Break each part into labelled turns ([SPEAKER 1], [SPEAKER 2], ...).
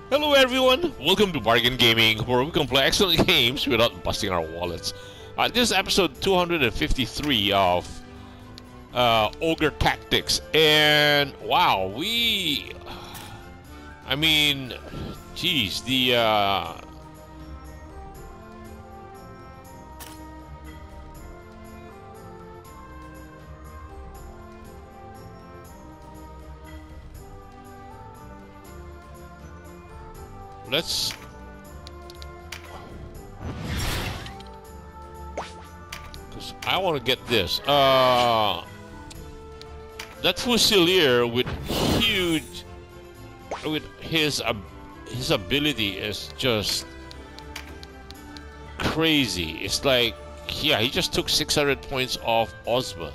[SPEAKER 1] Hello everyone, welcome to Bargain Gaming, where we can play excellent games without busting our wallets. This is episode 253 of Ogre Tactics, and wow, I mean, geez, let's... Because I want to get this. That Fusilier with his ability is just crazy. It's like, yeah, he just took 600 points off Ozma.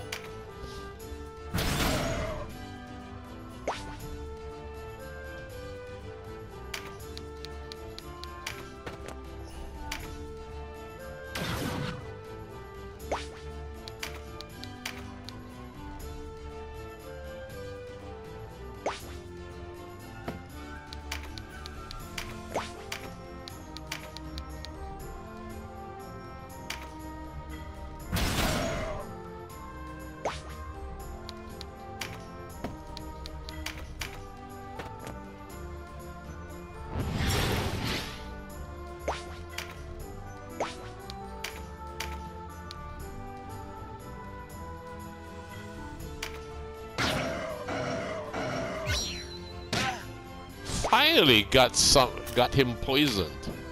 [SPEAKER 1] Finally got him poisoned.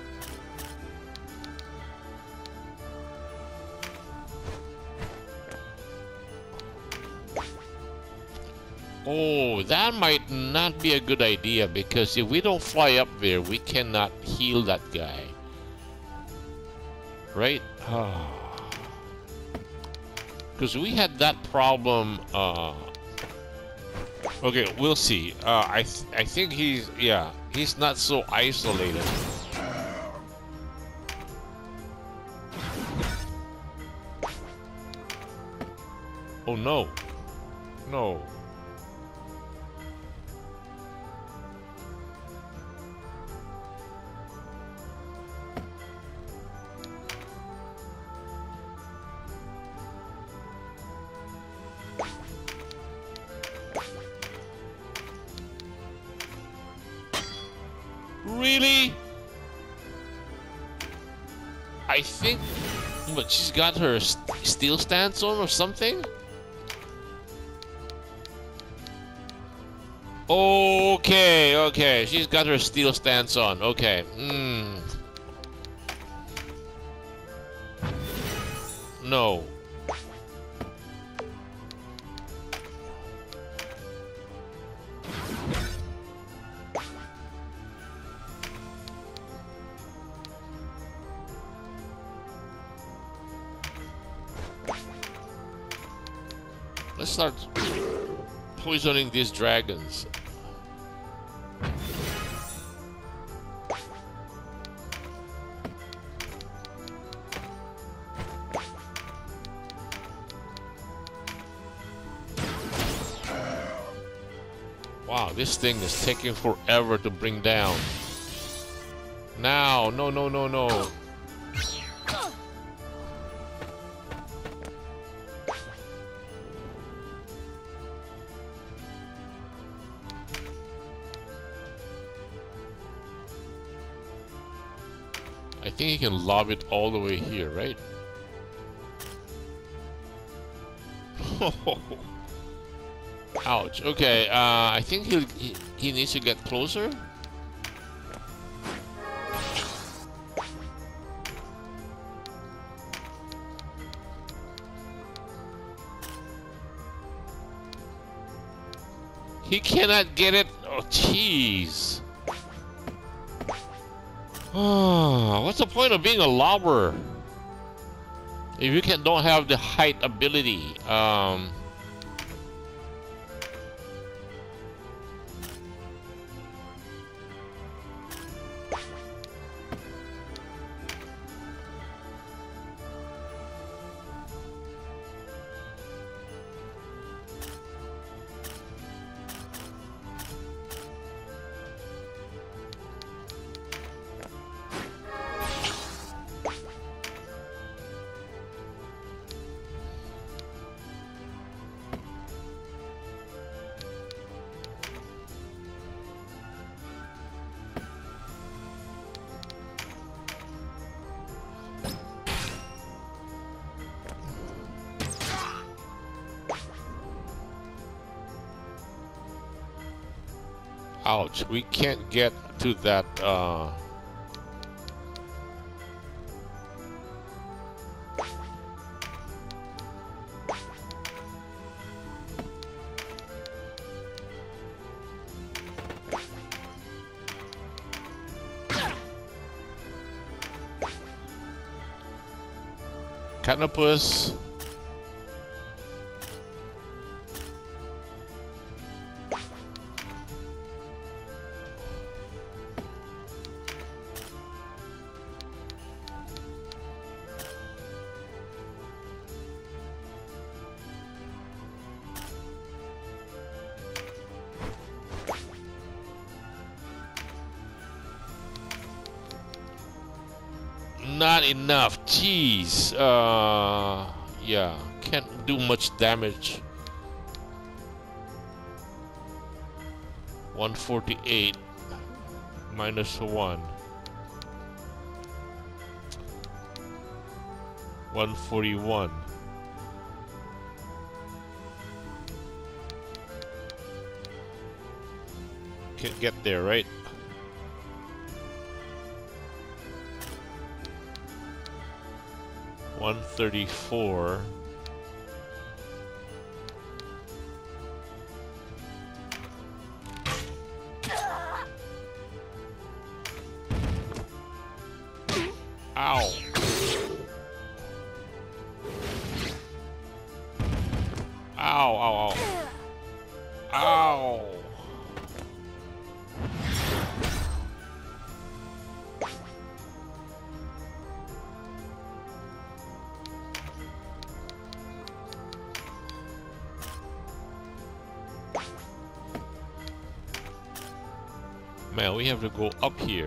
[SPEAKER 1] Oh, that might not be a good idea, because if we don't fly up there, we cannot heal that guy. Right? Because we had that problem. Okay, we'll see. I think he's not so isolated. Oh no. No. Really? I think, but she's got her steel stance on or something? Okay, she's got her steel stance on. Okay. No. Let's start poisoning these dragons. Wow, this thing is taking forever to bring down. Now, no. I think he can lob it all the way here, right? Ouch. Okay, I think he needs to get closer. He cannot get it. Oh, jeez. What's the point of being a lobber if you don't have the height ability? Ouch, we can't get to that, Canopus. Not enough. Jeez. Yeah. Can't do much damage. 148 minus 1. 141. Can't get there, right? 134. Ow. Ow, ow, ow. Ow. Man, we have to go up here.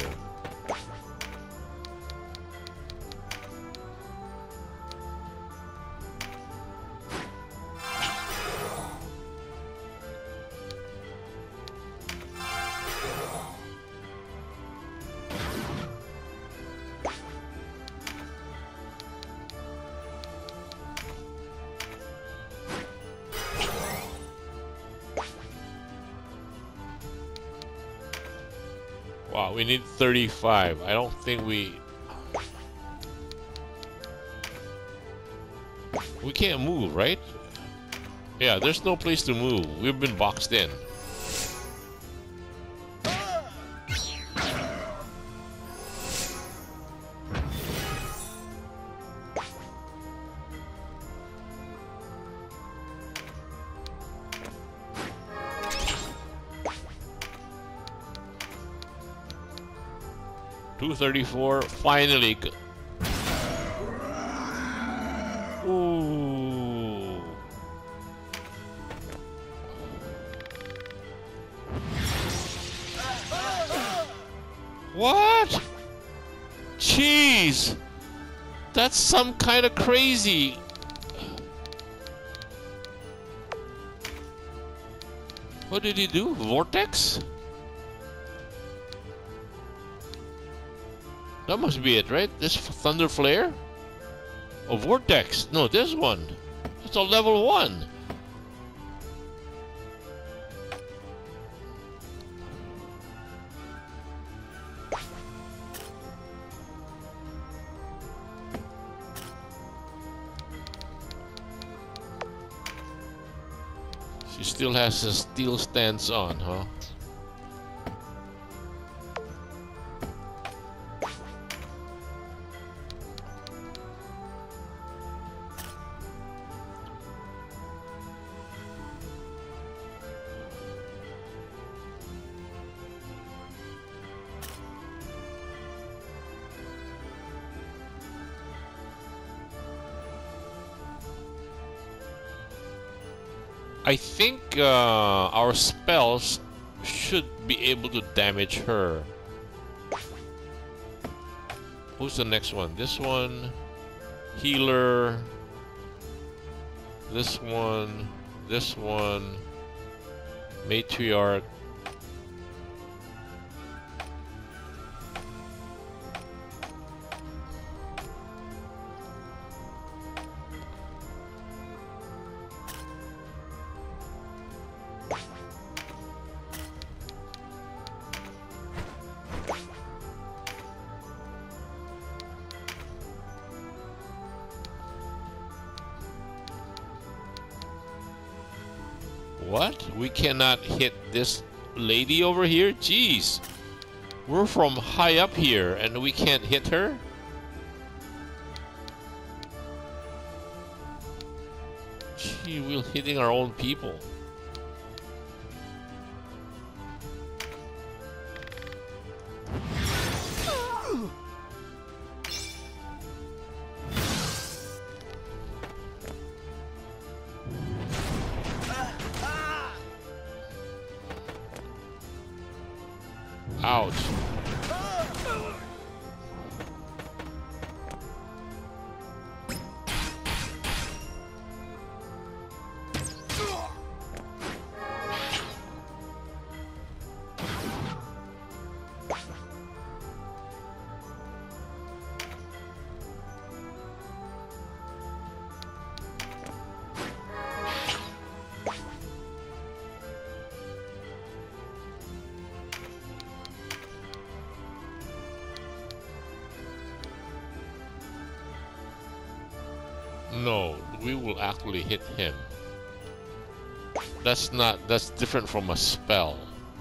[SPEAKER 1] Wow, we need 35. I don't think we can't move, right? Yeah, there's no place to move. We've been boxed in. $234, finally. Ooh. What? Jeez. That's some kind of crazy. What did he do? Vortex? That must be it, right? This Thunder Flare? Oh, Vortex. No, this one. It's a level 1. She still has a steel stance on, huh? I think our spells should be able to damage her. Who's the next one? This one, healer. This one, matriarch. What? We cannot hit this lady over here? Jeez. We're from high up here and we can't hit her? Gee, we're hitting our own people. Ouch. No, we will actually hit him. That's different from a spell.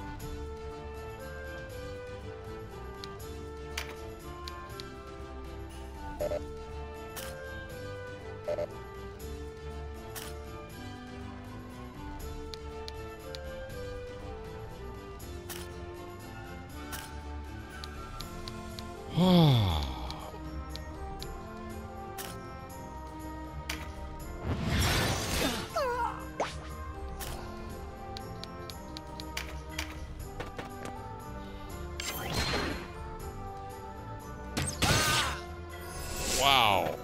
[SPEAKER 1] Wow.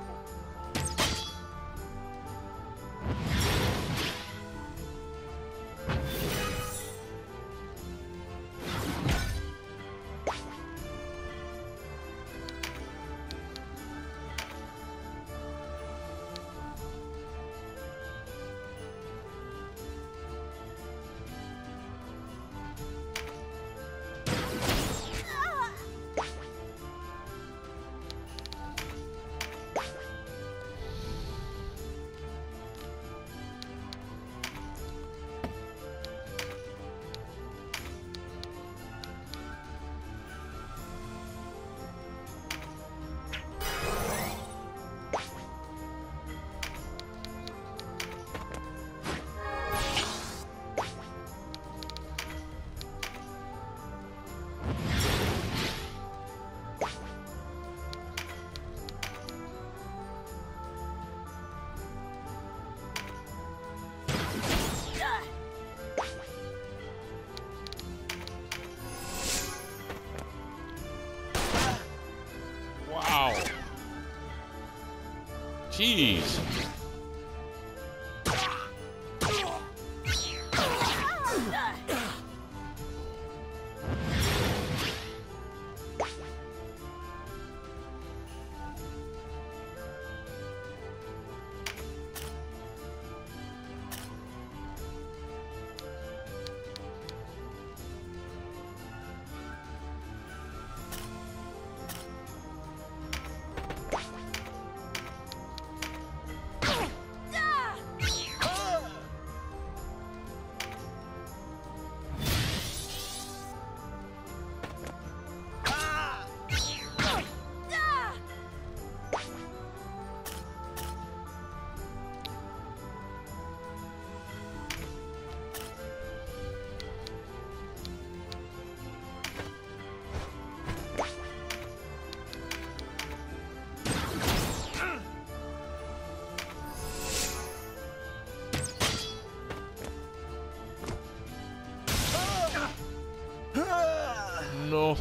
[SPEAKER 1] Jeez. No.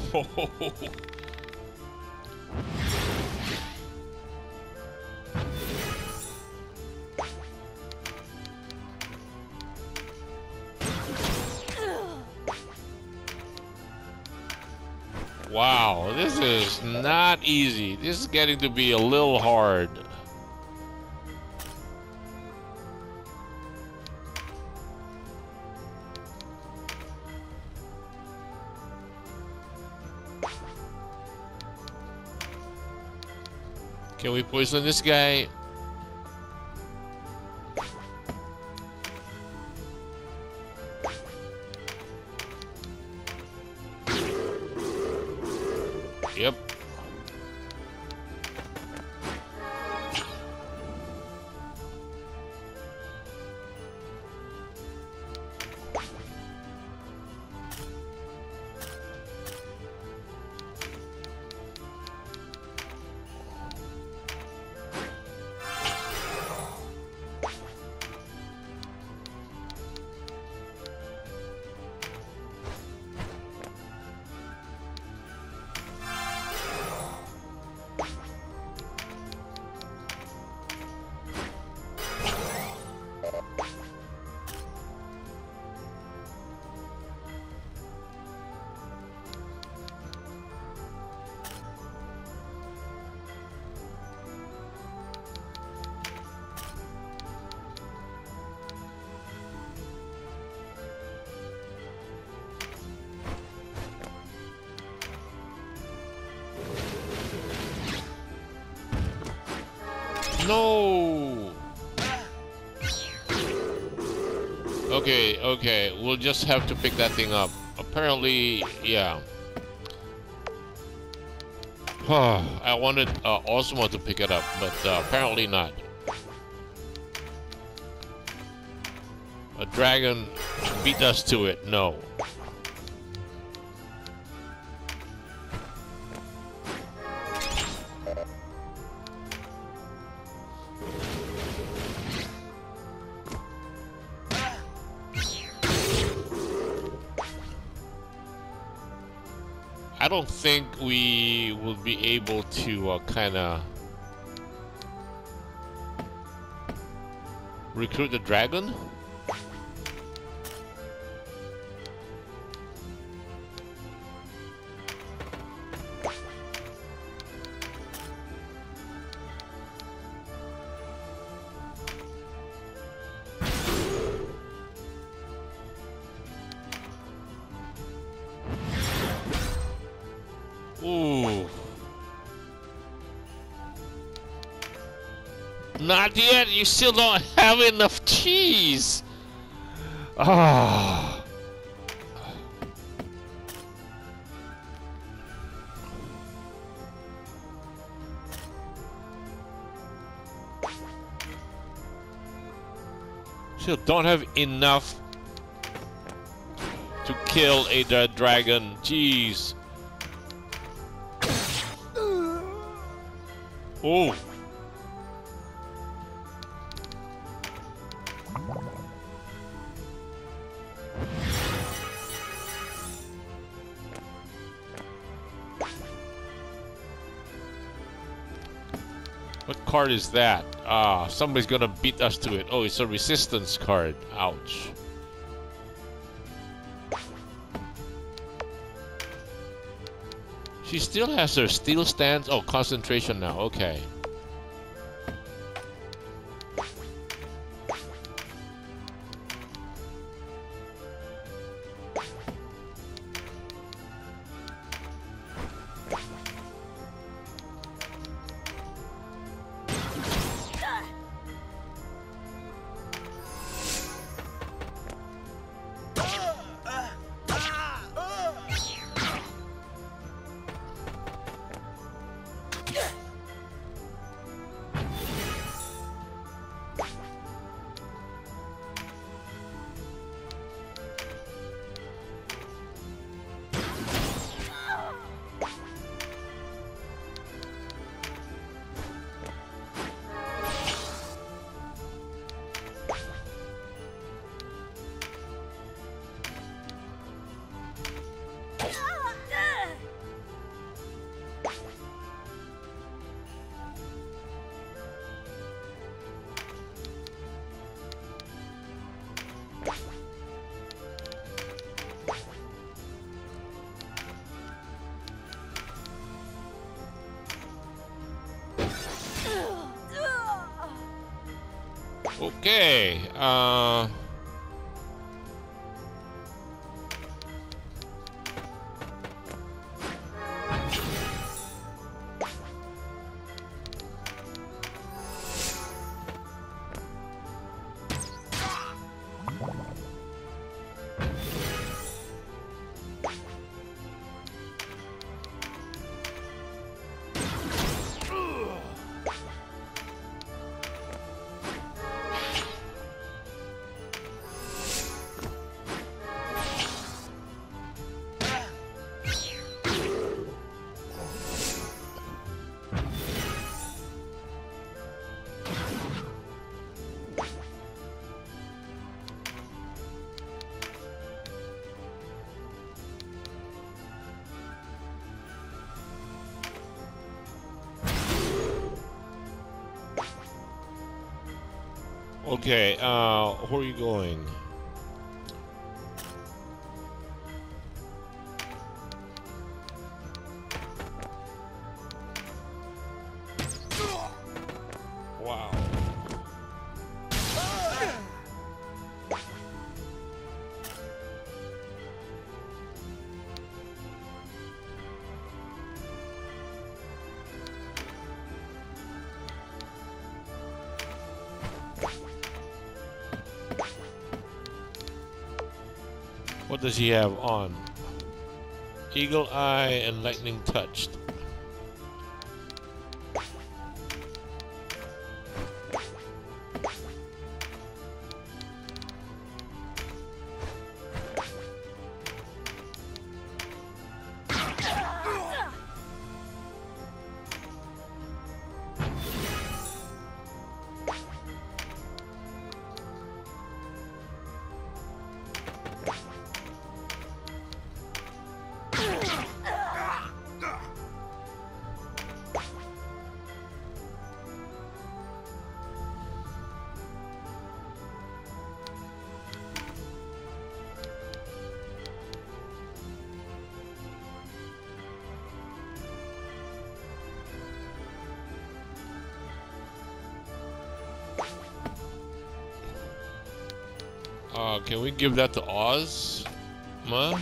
[SPEAKER 1] Wow, this is not easy. This is getting to be a little hard. Can we poison this guy? Yep. No! Okay, okay, we'll just have to pick that thing up. Apparently, yeah. I wanted Osmo to pick it up, but apparently not. A dragon beat us to it, no. I don't think we will be able to kind of recruit the dragon. Ooh. Not yet. You still don't have enough cheese. Ah. Still don't have enough to kill a dragon. Jeez. Oh. What card is that? Ah, somebody's gonna beat us to it. Oh, it's a resistance card. Ouch. She still has her steel stance. Oh, concentration now. Okay. Okay, Okay, where are you going? Wow. What does he have on? Eagle Eye and Lightning Touched. Can we give that to Oz? Ma?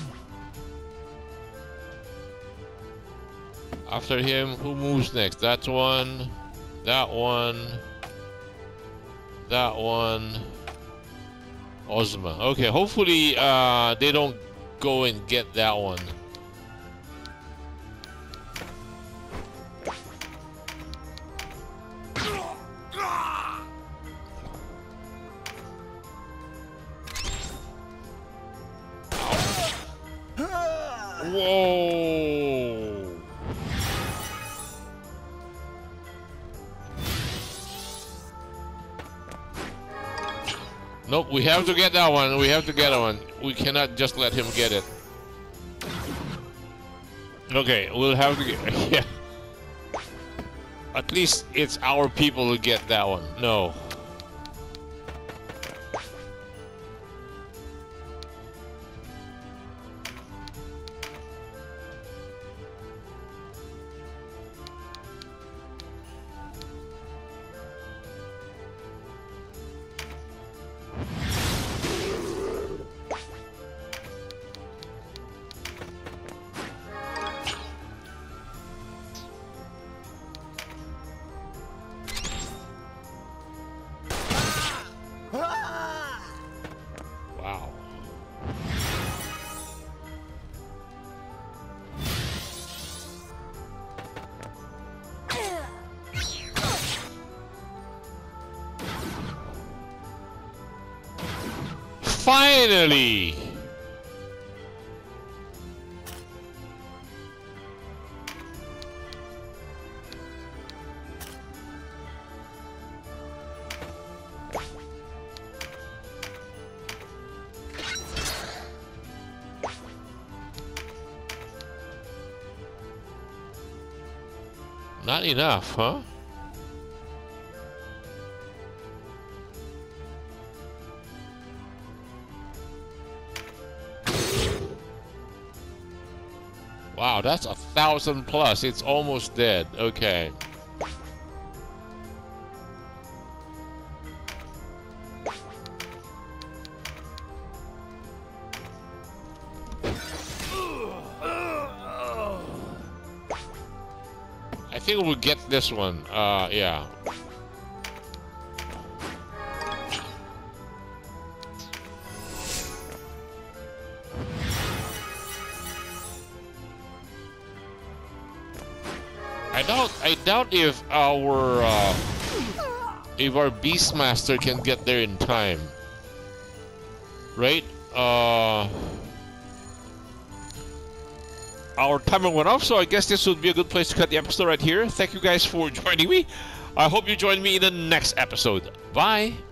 [SPEAKER 1] After him, who moves next? That one, that one, that one. Ozma. Okay, hopefully they don't go and get that one. Whoa! Nope, we have to get that one. We have to get that one. We cannot just let him get it. Okay, we'll have to get... Yeah. At least it's our people who get that one. No. Wow. Finally! Not enough, huh? Wow, that's 1,000 plus. It's almost dead. Okay. I think we'll get this one. Yeah. I doubt if our Beastmaster can get there in time. Right? Our timer went off, so I guess this would be a good place to cut the episode right here. Thank you guys for joining me. I hope you join me in the next episode. Bye!